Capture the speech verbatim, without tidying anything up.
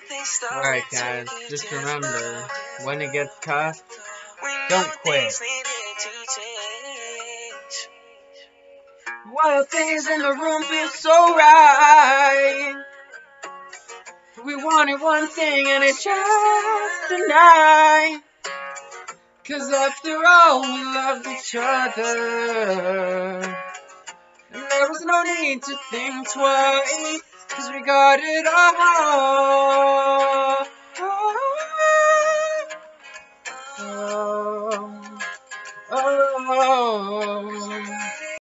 Alright guys, just remember, when it gets tough, don't quit. While things in the room feel so right, we wanted one thing and it's just tonight. Cause after all, we loved each other, and there was no need to think twice, cause we got it all.